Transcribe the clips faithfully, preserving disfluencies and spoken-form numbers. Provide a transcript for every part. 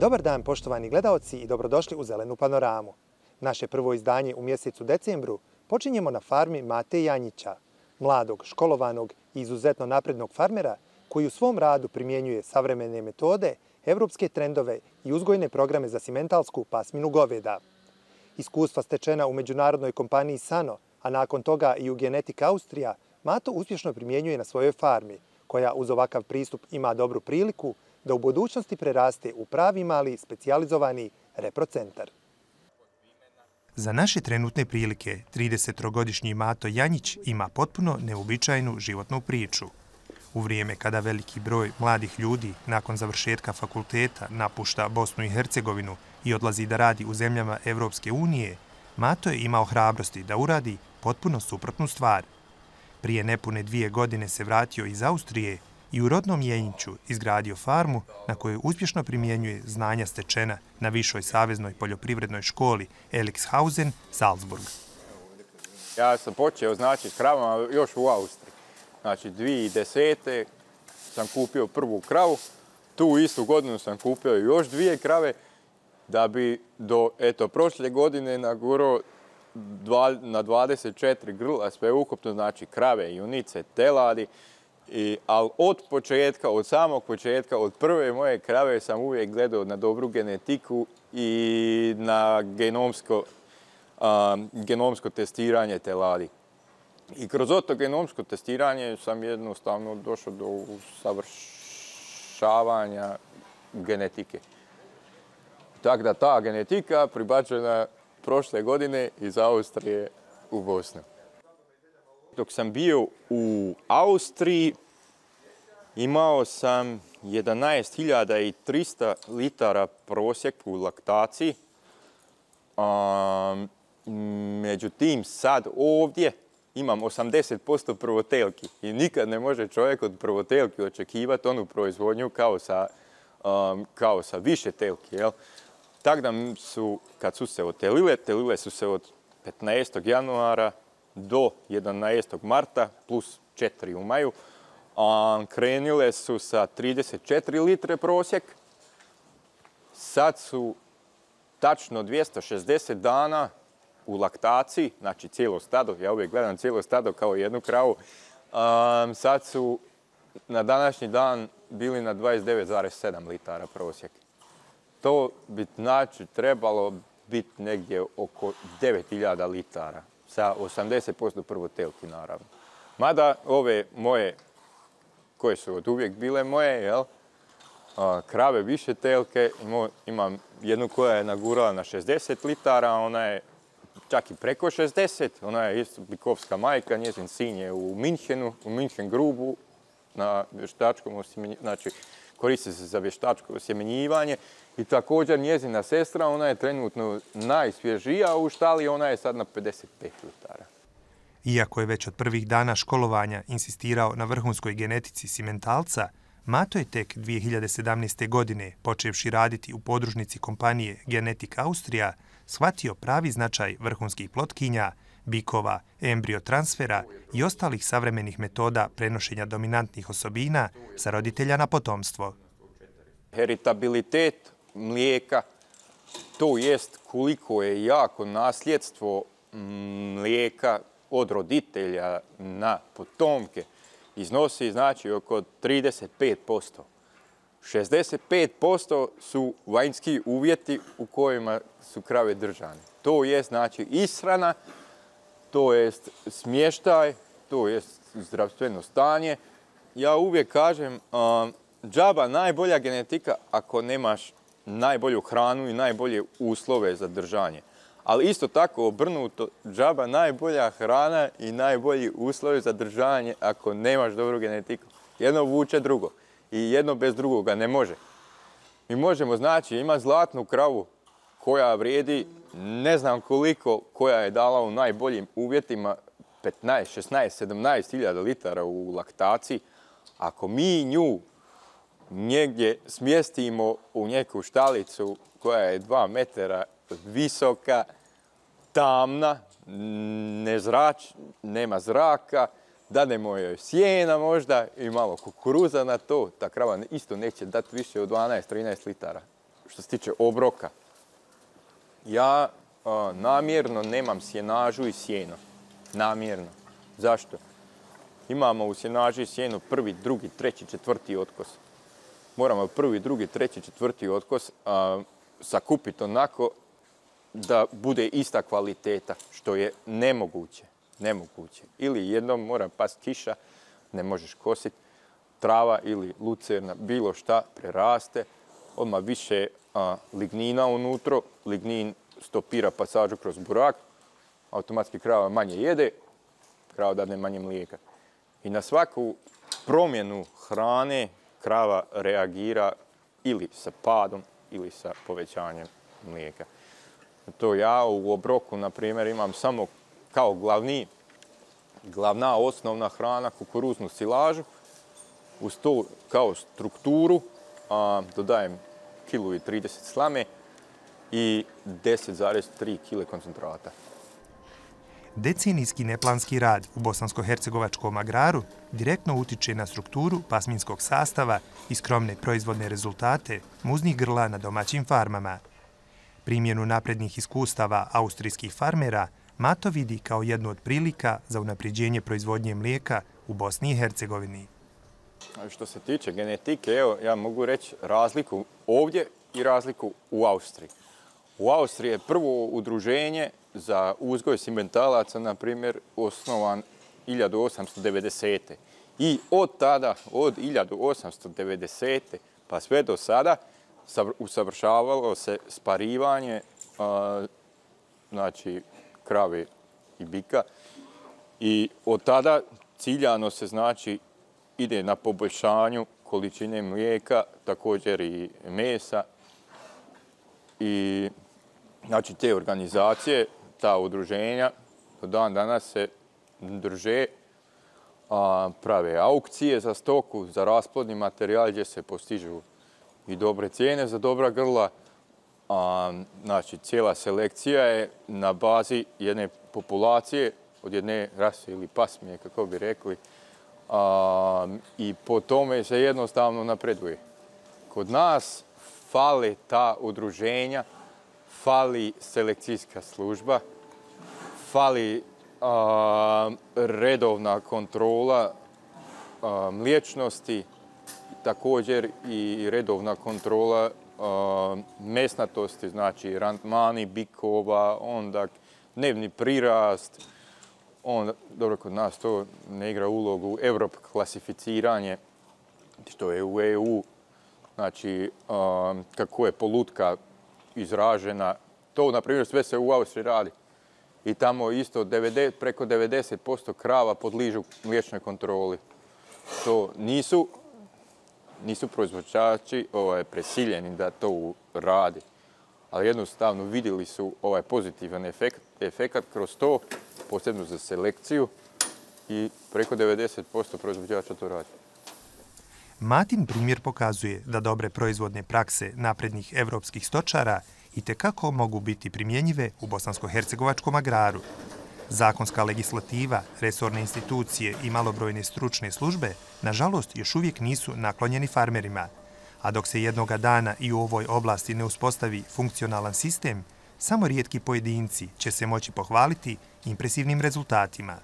Dobar dan, poštovani gledaoci, i dobrodošli u Zelenu panoramu. Naše prvo izdanje u mjesecu decembru počinjemo na farmi Mate Janjića, mladog, školovanog i izuzetno naprednog farmera koji u svom radu primjenjuje savremene metode, evropske trendove i uzgojne programe za simentalsku pasminu goveda. Iskustva stečena u međunarodnoj kompaniji Sano, a nakon toga i u Genetik Austrija, Mato uspješno primjenjuje na svojoj farmi, koja uz ovakav pristup ima dobru priliku da u budućnosti preraste u pravi mali specijalizovani reprocentar. Za naše trenutne prilike, tridesetogodišnji Mato Janjić ima potpuno neuobičajenu životnu priču. U vrijeme kada veliki broj mladih ljudi nakon završetka fakulteta napušta Bosnu i Hercegovinu i odlazi da radi u zemljama Evropske unije, Mato je imao hrabrosti da uradi potpuno suprotnu stvar. Prije nepune dvije godine se vratio iz Austrije i u rodnom Janjiću izgradio farmu na kojoj uspješno primjenjuje znanja stečena na Višoj saveznoj poljoprivrednoj školi Elixhausen, Salzburg. Ja sam počeo znači s kravama još u Austriji. Znači dvije tisuće desete. sam kupio prvu kravu, tu istu godinu sam kupio još dvije krave, da bi do eto prošle godine nagurao na dvadeset četiri grla sve ukupno, znači krave, junice, teladi. I, ali od početka, od samog početka, od prve moje krave sam uvijek gledao na dobru genetiku i na genomsko, um, genomsko testiranje teladi. I kroz to genomsko testiranje sam jednostavno došao do usavršavanja genetike. Tako da ta genetika pribačena prošle godine iz Austrije u Bosnu. Dok sam bio u Austriji, imao sam jedanaest hiljada trista litara prosjek u laktaciji. Um, međutim, sad ovdje imam osamdeset posto prvotelki i nikad ne može čovjek od prvotelki očekivati onu proizvodnju kao sa, um, kao sa više telki. Jel? Tako da su, kad su se otelile, telile su se od petnaestog januara do jedanaestog marta, plus četiri u maju. Um, krenile su sa trideset četiri litre prosjek. Sad su tačno dvjesto šezdeset dana u laktaciji, znači cijelo stado, ja uvijek gledam cijelo stado kao jednu kravu. Um, sad su na današnji dan bili na dvadeset devet zarez sedam litara prosjek. To bi znači trebalo biti negdje oko devet hiljada litara. Sa osamdeset posto prvotelki, naravno. Mada ove moje, koje su od uvijek bile moje, jel? Krave više telke, imam jednu koja je nagurala na šezdeset litara, ona je čak i preko šezdeset, ona je isto bikovska majka, njezin sin je u Minhenu, u Minhen Grubu, na vještačkom osjemenjivanju, znači koristi se za vještačko osjemenjivanje. I također njezina sestra, ona je trenutno najsvježija u štali, ona je sad na pedeset pet litara. Iako je već od prvih dana školovanja insistirao na vrhunskoj genetici simentalca, Mato je tek dvije hiljade sedamnaeste. godine, počevši raditi u podružnici kompanije Genetik Austrija, shvatio pravi značaj vrhunskih plotkinja, bikova, embriotransfera i ostalih savremenih metoda prenošenja dominantnih osobina sa roditelja na potomstvo. Heritabilitet mlijeka, to jest koliko je jako nasljedstvo mlijeka od roditelja na potomke, iznosi znači oko trideset pet posto. šezdeset pet posto su vanjski uvjeti u kojima su krave držane. To je znači ishrana, to je smještaj, to je zdravstveno stanje. Ja uvijek kažem, um, džaba najbolja genetika ako nemaš najbolju hranu i najbolje uslove za držanje. Ali isto tako obrnuto, džaba najbolja hrana i najbolji uslovi za držanje ako nemaš dobru genetiku. Jedno vuče drugo i jedno bez drugoga ne može. Mi možemo znači imati zlatnu kravu koja vrijedi ne znam koliko, koja je dala u najboljim uvjetima petnaest, šesnaest, sedamnaest hiljada litara u laktaciji. Ako mi nju negdje smjestimo u neku štalicu koja je dva metara visoka, tamna, ne zrač, nema zraka, dademo joj sjena možda i malo kukuruza na to, ta krava isto neće dati više od dvanaest do trinaest litara. što se tiče obroka, ja a, namjerno nemam sjenažu i sjeno. Namjerno. Zašto? Imamo u sjenaži i sjenu prvi, drugi, treći, četvrti otkos. Moramo prvi, drugi, treći, četvrti otkos a, sakupiti onako da bude ista kvaliteta, što je nemoguće. Nemoguće. Ili jednom mora past kiša, ne možeš kositi, trava ili lucerna, bilo šta preraste, odmah više a, lignina unutra, lignin stopira pasažu kroz burak, automatski krava manje jede, krava dadne manje mlijeka. I na svaku promjenu hrane krava reagira ili sa padom ili sa povećanjem mlijeka. To ja u obroku, na primjer, imam samo kao glavni, glavna osnovna hrana kukuruznu silažu, uz to kao strukturu a, dodajem kilu i trideset slame i deset zarez tri kile koncentrata. Decenijski neplanski rad u bosansko-hercegovačkom agraru direktno utiče na strukturu pasminskog sastava i skromne proizvodne rezultate muznih grla na domaćim farmama. Primjenu naprednih iskustava austrijskih farmera Mato vidi kao jednu od prilika za unapređenje proizvodnje mlijeka u Bosni i Hercegovini. Što se tiče genetike, evo, ja mogu reći razliku ovdje i razliku u Austriji. U Austriji je prvo udruženje za uzgoj simentalaca, na primjer, osnovan hiljadu osamsto devedesete. I od tada, od hiljadu osamsto devedesete pa sve do sada, usavršavalo se sparivanje, a, znači krave i bika. I od tada ciljano se, znači, ide na poboljšanju količine mlijeka, također i mesa. I znači te organizacije, ta udruženja, do dan danas se drže, a, prave aukcije za stoku, za rasplodni materijal gdje se postižu i dobre cijene za dobra grla. A, znači, cijela selekcija je na bazi jedne populacije, od jedne rase ili pasmine, kako bi rekli, a, i po tome se jednostavno napreduje. Kod nas fale ta udruženja, fali selekcijska služba, fali a, redovna kontrola a, mliječnosti, također i redovna kontrola a, mesnatosti, znači randmani bikova, onda dnevni prirast. Onda, dobro, kod nas to ne igra ulogu, Evrop klasificiranje, što je u E U, znači a, kako je polutka izražena. To, na primjer, sve se u Austriji radi. I tamo isto devedeset, preko devedeset posto krava podližu mliječnoj kontroli. To nisu, nisu proizvođači ovaj, presiljeni da to radi. Ali jednostavno vidjeli su ovaj pozitivan efekt, efekat kroz to, posebno za selekciju, i preko devedeset posto proizvođača to radi. Matin primjer pokazuje da dobre proizvodne prakse naprednih evropskih stočara itekako mogu biti primjenjive u bosansko-hercegovačkom agraru. Zakonska legislativa, resorne institucije i malobrojne stručne službe, nažalost, još uvijek nisu naklonjeni farmerima. A dok se jednoga dana i u ovoj oblasti ne uspostavi funkcionalan sistem, samo rijetki pojedinci će se moći pohvaliti impresivnim rezultatima.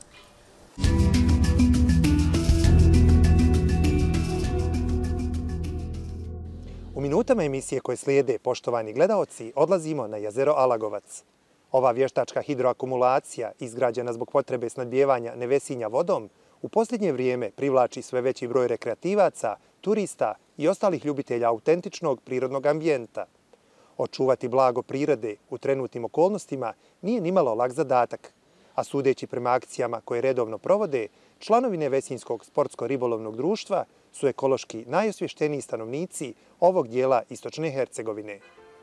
U minutama emisije koje slijede, poštovani gledaoci, odlazimo na jezero Alagovac. Ova vještačka hidroakumulacija, izgrađena zbog potrebe snadbijevanja Nevesinja vodom, u posljednje vrijeme privlači sve veći broj rekreativaca, turista i ostalih ljubitelja autentičnog prirodnog ambijenta. Očuvati blago prirode u trenutnim okolnostima nije nimalo lak zadatak, a sudeći prema akcijama koje redovno provode, članovi Nevesinjskog sportsko-ribolovnog društva su ekološki najosvješteniji stanovnici ovog dijela istočne Hercegovine.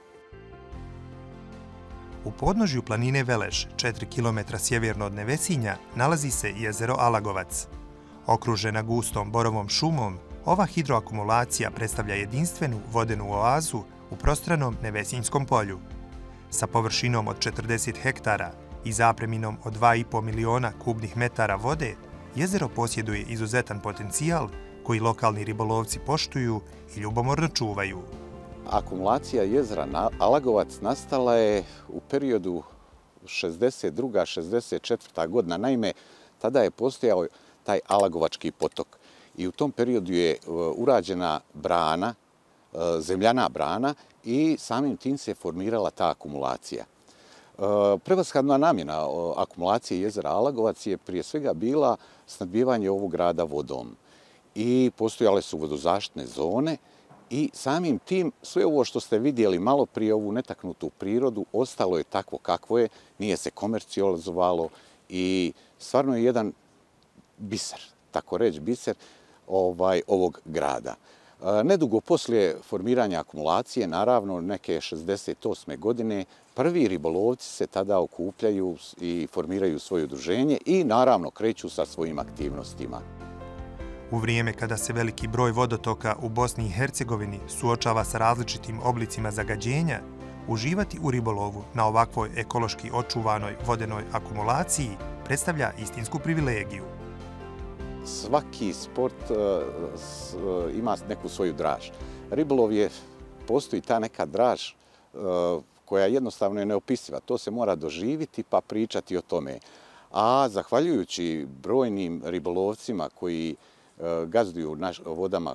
U podnožju planine Veleš, četiri kilometra sjeverno od Nevesinja, nalazi se jezero Alagovac. Okružena gustom borovom šumom, ova hidroakumulacija predstavlja jedinstvenu vodenu oazu u prostranom Nevesinjskom polju. Sa površinom od četrdeset hektara i zapreminom od dva i po miliona kubnih metara vode, jezero posjeduje izuzetan potencijal koji lokalni ribolovci poštuju i ljubomorno čuvaju. Akumulacija jezera Alagovac nastala je u periodu šezdeset druga šezdeset četvrta godina. Naime, tada je postojao taj Alagovački potok i u tom periodu je urađena brana, zemljana brana i samim tim se formirala ta akumulacija. Prevashodna namjena akumulacije jezera Alagovac je prije svega bila snabdijevanje ovog grada vodom i postojale su vodozaštitne zone i samim tim sve ovo što ste vidjeli malo prije, ovu netaknutu prirodu, ostalo je takvo kakvo je, nije se komercijalizovalo i stvarno je jedan biser, tako reći biser ovaj, ovog grada. Nedugo poslije formiranja akumulacije, naravno neke šezdeset osme godine, prvi ribolovci se tada okupljaju i formiraju svoje udruženje i naravno kreću sa svojim aktivnostima. U vrijeme kada se veliki broj vodotoka u Bosni i Hercegovini suočava sa različitim oblicima zagađenja, uživati u ribolovu na ovakvoj ekološki očuvanoj vodenoj akumulaciji predstavlja istinsku privilegiju. Svaki sport ima neku svoju draž. Ribolov je, postoji ta neka draž koja jednostavno je neopisiva. To se mora doživjeti pa pričati o tome. A zahvaljujući brojnim ribolovcima koji gazduju vodama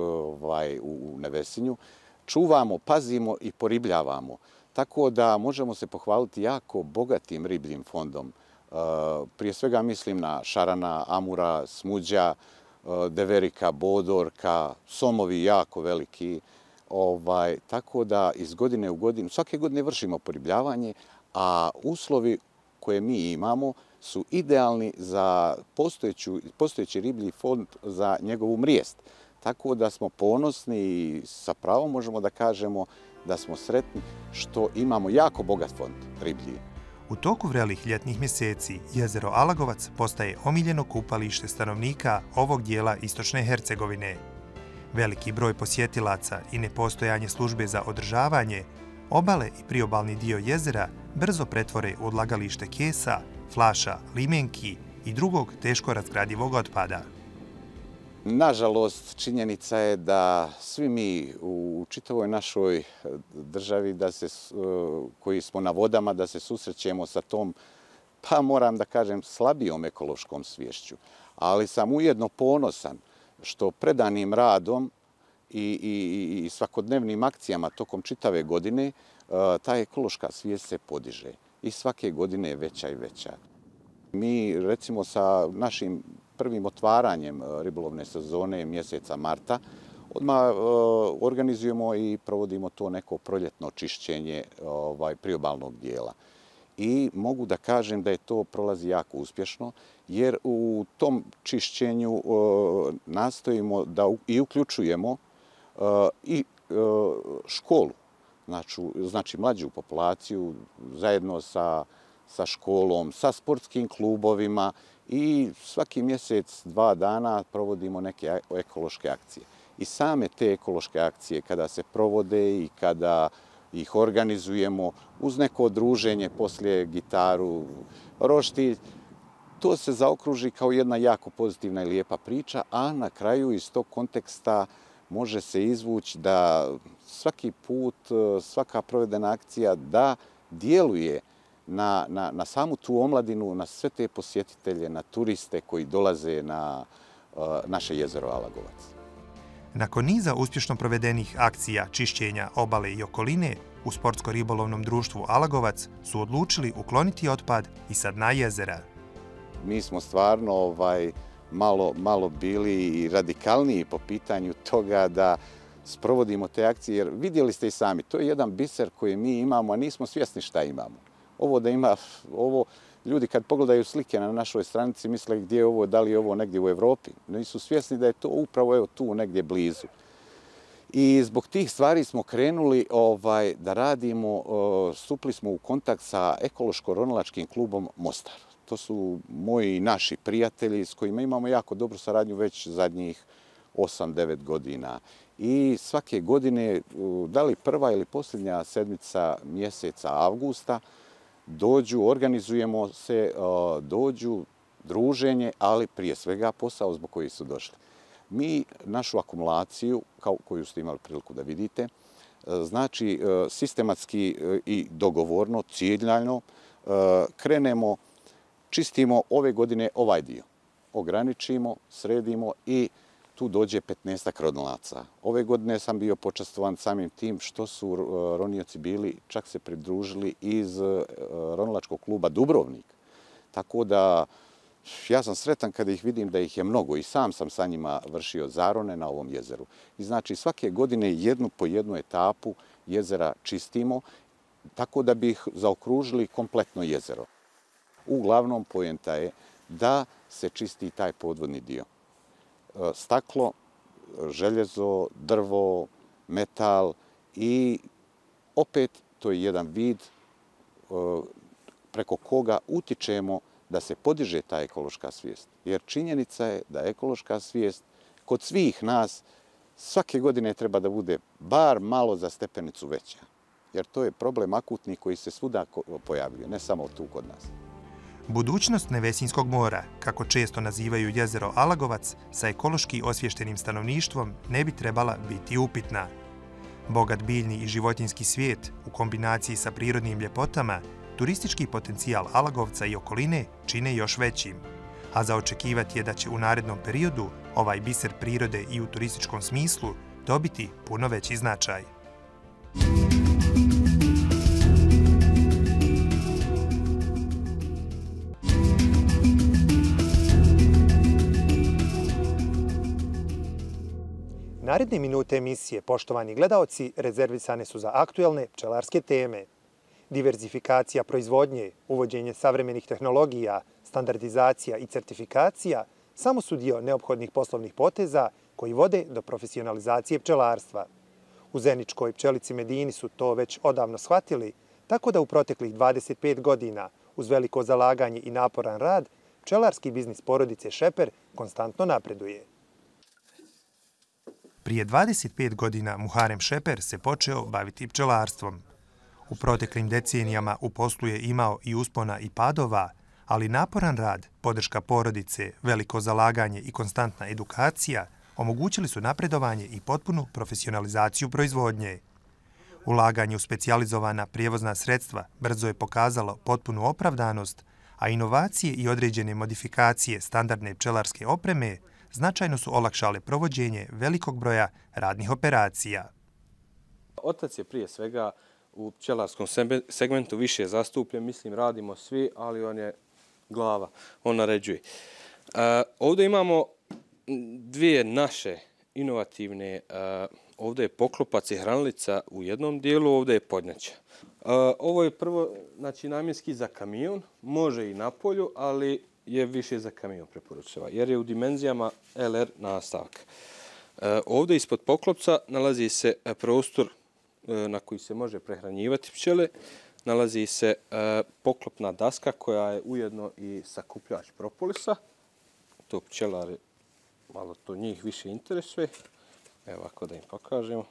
u Nevesinju, čuvamo, pazimo i poribljavamo. Tako da možemo se pohvaliti jako bogatim ribljim fondom. Prije svega mislim na šarana, amura, smuđa, deverika, bodorka, somovi jako veliki. Ovaj, tako da iz godine u godinu, svake godine vršimo poribljavanje, a uslovi koje mi imamo su idealni za postojeći riblji fond za njegovu mrijest. Tako da smo ponosni i sa pravom možemo da kažemo da smo sretni što imamo jako bogat fond riblji. U toku vrelih ljetnih mjeseci jezero Alagovac postaje omiljeno kupalište stanovnika ovog dijela istočne Hercegovine. Veliki broj posjetilaca i nepostojanje službe za održavanje obale i priobalni dio jezera brzo pretvore u odlagalište kesa, flaša, limenki i drugog teško razgradivog otpada. Nažalost, činjenica je da svi mi u čitavoj našoj državi da se, koji smo na vodama, da se susrećemo sa tom, pa moram da kažem, slabijom ekološkom sviješću. Ali sam ujedno ponosan što predanim radom i, i, i svakodnevnim akcijama tokom čitave godine ta ekološka svijest se podiže i svake godine je veća i veća. Mi recimo sa našim prvim otvaranjem ribolovne sezone mjeseca marta odmah organizujemo i provodimo to neko proljetno čišćenje ovaj, priobalnog dijela. I mogu da kažem da je to prolazi jako uspješno, jer u tom čišćenju nastojimo da i uključujemo i školu, znači, znači mlađu populaciju zajedno sa, sa školom, sa sportskim klubovima i svaki mjesec, dva dana provodimo neke ekološke akcije. I same te ekološke akcije kada se provode i kada ih organizujemo uz neko druženje, poslije gitaru, roštilj, to se zaokruži kao jedna jako pozitivna i lijepa priča, a na kraju iz tog konteksta može se izvući da svaki put, svaka provedena akcija da djeluje na, na, na samu tu omladinu, na sve te posjetitelje, na turiste koji dolaze na uh, naše jezero Alagovac. Nakon niza uspješno provedenih akcija čišćenja obale i okoline, u Sportsko-ribolovnom društvu Alagovac su odlučili ukloniti otpad i sa dna jezera. Mi smo stvarno ovaj, malo, malo bili i radikalniji po pitanju toga da sprovodimo te akcije, jer vidjeli ste i sami, to je jedan biser koji mi imamo, a nismo svjesni šta imamo. Ovo da ima, ovo, ljudi kad pogledaju slike na našoj stranici misle gdje je ovo, da li je ovo negdje u Evropi. Nisu svjesni da je to upravo evo, tu negdje blizu. I zbog tih stvari smo krenuli ovaj, da radimo, uh, stupili smo u kontakt sa ekološko-ronilačkim klubom Mostar. To su moji naši prijatelji s kojima imamo jako dobru saradnju već zadnjih osam devet godina. I svake godine, da li prva ili posljednja sedmica mjeseca avgusta, dođu, organizujemo se, dođu druženje, ali prije svega posao zbog kojih su došli. Mi našu akumulaciju, kao koju ste imali priliku da vidite, znači sistematski i dogovorno, ciljano krenemo, čistimo ove godine ovaj dio. Ograničimo, sredimo i tu dođe petnaestak ronilaca. Ove godine sam bio počastovan samim tim što su ronioci bili, čak se pridružili iz ronilačkog kluba Dubrovnik. Tako da ja sam sretan kada ih vidim da ih je mnogo i sam sam sa njima vršio zarone na ovom jezeru. I znači svake godine jednu po jednu etapu jezera čistimo tako da bi ih zaokružili kompletno jezero. Uglavnom poenta je da se čisti taj podvodni dio. Staklo, željezo, drvo, metal i opet to je jedan vid preko koga utičemo da se podiže ta ekološka svijest. Jer činjenica je da ekološka svijest kod svih nas svake godine treba da bude bar malo za stepenicu veća. Jer to je problem akutni koji se svuda pojavljuje, ne samo tu kod nas. Budućnost Nevesinskog mora, kako često nazivaju jezero Alagovac, sa ekološki osviještenim stanovništvom ne bi trebala biti upitna. Bogat biljni i životinjski svijet u kombinaciji sa prirodnim ljepotama turistički potencijal Alagovca i okoline čine još većim, a za očekivati je da će u narednom periodu ovaj biser prirode i u turističkom smislu dobiti puno veći značaj. Naredne minute emisije, poštovani gledaoci, rezervisane su za aktuelne pčelarske teme. Diverzifikacija proizvodnje, uvođenje savremenih tehnologija, standardizacija i certifikacija samo su dio neophodnih poslovnih poteza koji vode do profesionalizacije pčelarstva. U Zeničkoj pčelici Medini su to već odavno shvatili, tako da u proteklih dvadeset pet godina, uz veliko zalaganje i naporan rad, pčelarski biznis porodice Šeper konstantno napreduje. Prije dvadeset pet godina Muharem Šeper se počeo baviti pčelarstvom. U proteklim decenijama u poslu je imao i uspona i padova, ali naporan rad, podrška porodice, veliko zalaganje i konstantna edukacija omogućili su napredovanje i potpunu profesionalizaciju proizvodnje. Ulaganje u specijalizovana prijevozna sredstva brzo je pokazalo potpunu opravdanost, a inovacije i određene modifikacije standardne pčelarske opreme značajno su olakšale provođenje velikog broja radnih operacija. Otac je prije svega u pčelarskom segmentu više zastupljen, mislim radimo svi, ali on je glava, on naređuje. Ovdje imamo dvije naše inovativne, ovdje je poklopac i hranilica u jednom dijelu, ovdje je podnjača. Ovo je prvo, znači namjenski za kamion, može i na polju, ali je više za kamion preporučava, jer je u dimenzijama L R nastavka. Ovdje ispod poklopca nalazi se prostor na koji se može prehranjivati pčele, nalazi se poklopna daska koja je ujedno i sakupljač propolisa. To pčelari, malo to njih više interesuje. Evo ovako da im pokažemo.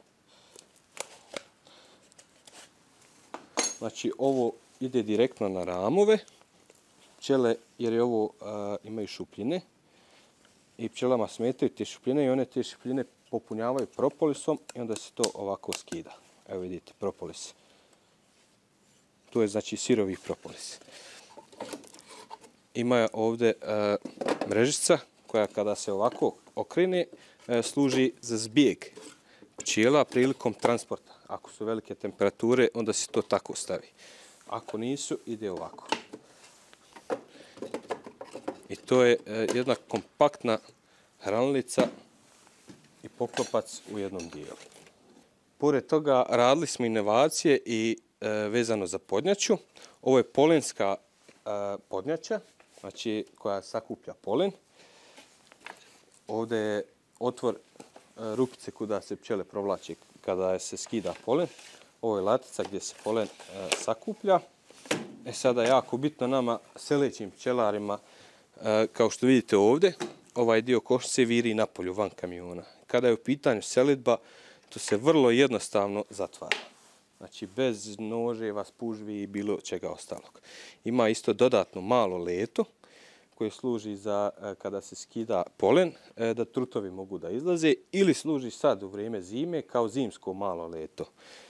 Znači ovo ide direktno na ramove. Pčele, jer je ovo imaju šupljine i pčelama smetaju te šupljine i one te šupljine popunjavaju propolisom i onda se to ovako skida. Evo vidite, propolis. To je znači sirovi propolis. Ima ovdje mrežica koja kada se ovako okrene služi za zbjeg pčela prilikom transporta. Ako su velike temperature, onda se to tako stavi. Ako nisu, ide ovako. I to je jedna kompaktna hranilica i poklopac u jednom dijelu. Pored toga radili smo inovacije i e, vezano za podnjaču. Ovo je polenska e, podnjača, znači koja sakuplja polen. Ovdje je otvor e, rupice kuda se pčele provlače kada se skida polen. Ovo je latica gdje se polen e, sakuplja. E sada je jako bitno nama selećim pčelarima, e, kao što vidite ovdje, ovaj dio košnice viri napolju van kamiona. Kada je u pitanju selidba, to se vrlo jednostavno zatvara. Znači bez noževa, spužvi i bilo čega ostalog. Ima isto dodatno malo leto koje služi za kada se skida polen, da trutovi mogu da izlaze, ili služi sad u vrijeme zime kao zimsko malo leto.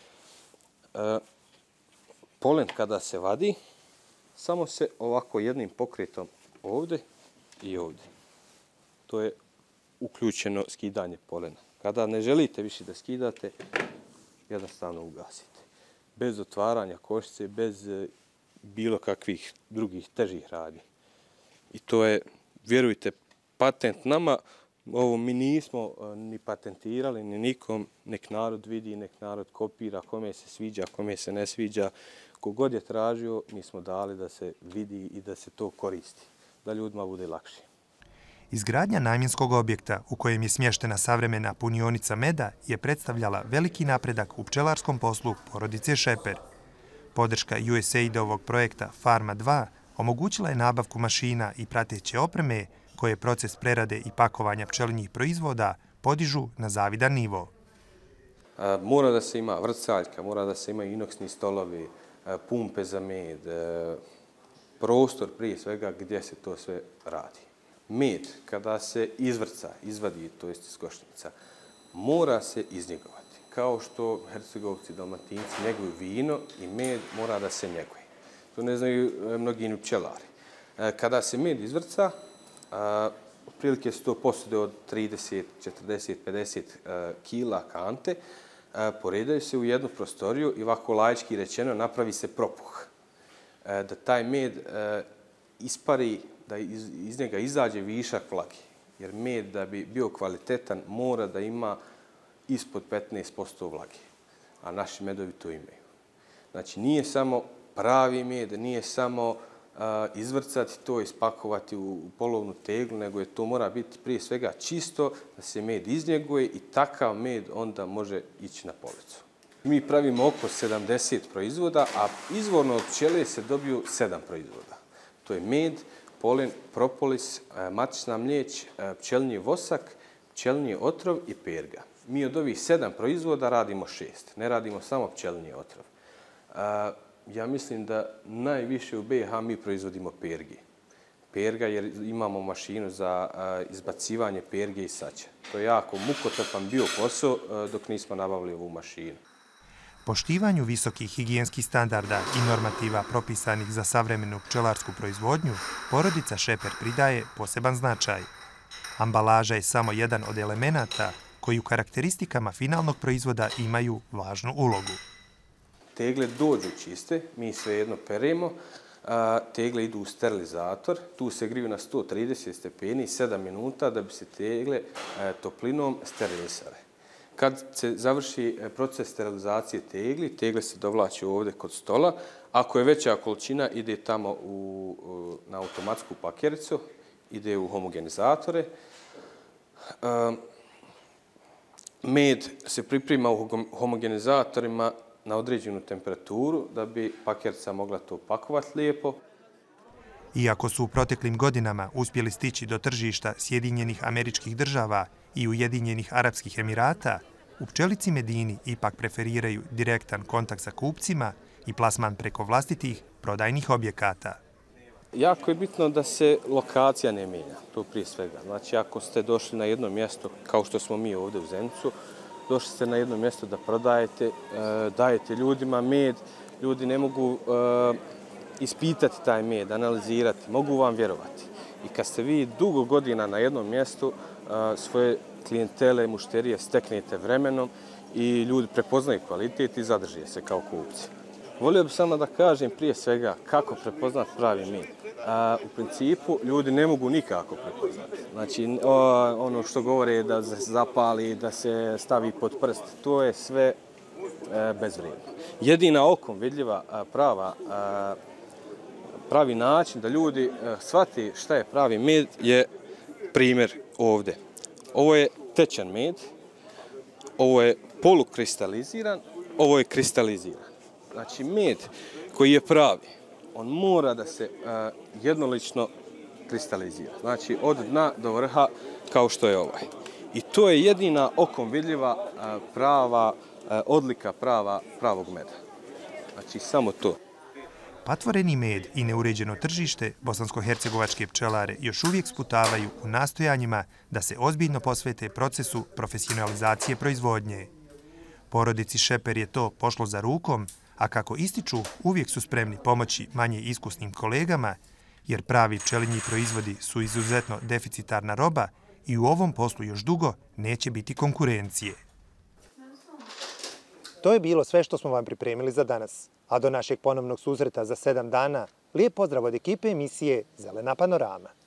Polen kada se vadi, samo se ovako jednim pokretom ovdje i ovdje. To je uključeno skidanje polena. Kada ne želite više da skidate, jednostavno ugasite. Bez otvaranja košnice, bez bilo kakvih drugih težih radnji. I to je, vjerujte, patent nama. Ovo mi nismo ni patentirali, ni nikom. Nek narod vidi, nek narod kopira, kome se sviđa, kome se ne sviđa. Kogod je tražio, mi smo dali da se vidi i da se to koristi, da ljudima bude lakše. Izgradnja namjenskog objekta u kojem je smještena savremena punionica meda je predstavljala veliki napredak u pčelarskom poslu porodice Šeper. Podrška U S A I D-ovog projekta Farma dva omogućila je nabavku mašina i prateće opreme koje proces prerade i pakovanja pčelinjih proizvoda podižu na zavidan nivo. Mora da se ima vrcaljka, mora da se ima inoksni stolovi, pumpe za med, prostor prije svega gdje se to sve radi. Med, kada se izvrca, izvadi, to jest iz košnica, mora se iznjegovati. Kao što Hercegovci, Dalmatinci njeguju vino i med mora da se njeguje. To ne znaju mnogi pčelari. Kada se med izvrca, otprilike su to posude od trideset, četrdeset, pedeset kila kante, poredaju se u jednu prostoriju i ovako laički rečeno napravi se propuh. Da taj med ispari, da iz njega izađe višak vlage. Jer med da bi bio kvalitetan mora da ima ispod petnaest posto vlage. A naši medovi to imaju. Znači nije samo pravi med, nije samo izvrcati to, ispakovati u polovnu teglu, nego je to mora biti prije svega čisto, da se med iznjeguje i takav med onda može ići na policu. Mi pravimo oko sedamdeset proizvoda, a izvorno od pčele se dobiju sedam proizvoda. To je med, polen, propolis, matična mlijeć, pčelinji vosak, pčelinji otrov i perga. Mi od ovih sedam proizvoda radimo šest, ne radimo samo pčelinji otrov. Ja mislim da najviše u B i H mi proizvodimo pergi. Perga jer imamo mašinu za izbacivanje perge i saća. To je jako mukotrpan bio posao dok nismo nabavili ovu mašinu. Poštivanju visokih higijenskih standarda i normativa propisanih za savremenu pčelarsku proizvodnju, porodica Šeper pridaje poseban značaj. Ambalaža je samo jedan od elemenata koji u karakteristikama finalnog proizvoda imaju važnu ulogu. Tegle dođu čiste, mi svejedno peremo, tegle idu u sterilizator, tu se griju na sto trideset stepeni, sedam minuta da bi se tegle toplinom sterilisale. Kad se završi proces sterilizacije tegli, tegle se dovlače ovdje kod stola. Ako je veća količina, ide tamo u, na automatsku pakericu, ide u homogenizatore. Med se priprema u homogenizatorima na određenu temperaturu da bi pakerica mogla to pakovati lijepo. Iako su u proteklim godinama uspjeli stići do tržišta Sjedinjenih Američkih Država i Ujedinjenih Arapskih Emirata, u pčelici Medini ipak preferiraju direktan kontakt sa kupcima i plasman preko vlastitih prodajnih objekata. Jako je bitno da se lokacija ne mijenja, to prije svega. Znači, ako ste došli na jedno mjesto, kao što smo mi ovdje u Zenicu, došli ste na jedno mjesto da prodajete, dajete ljudima med, ljudi ne mogu ispitati taj med, analizirati, mogu vam vjerovati. I kad ste vi dugo godina na jednom mjestu, svoje klijentele, mušterije steknete vremenom i ljudi prepoznaju kvalitet i zadrže se kao kupci. Volio bih samo da kažem prije svega kako prepoznati pravi med. U principu ljudi ne mogu nikako prepoznati. Znači ono što govore da se zapali, da se stavi pod prst, to je sve bezvrijedno. Jedina okom vidljiva prava pravi način da ljudi shvati šta je pravi med je primjer ovdje. Ovo je tečan med, ovo je polukristaliziran, ovo je kristaliziran. Znači med koji je pravi, on mora da se jednolično kristalizira. Znači od dna do vrha kao što je ovaj. I to je jedina okom vidljiva prava odlika prava, pravog meda. Znači samo to. Patvoreni med i neuređeno tržište bosansko-hercegovačke pčelare još uvijek sputavaju u nastojanjima da se ozbiljno posvete procesu profesionalizacije proizvodnje. Porodici Šeper je to pošlo za rukom, a kako ističu, uvijek su spremni pomoći manje iskusnim kolegama, jer pravi pčelinji proizvodi su izuzetno deficitarna roba i u ovom poslu još dugo neće biti konkurencije. To je bilo sve što smo vam pripremili za danas. A do našeg ponovnog susreta za sedam dana, lijep pozdrav od ekipe emisije Zelena panorama.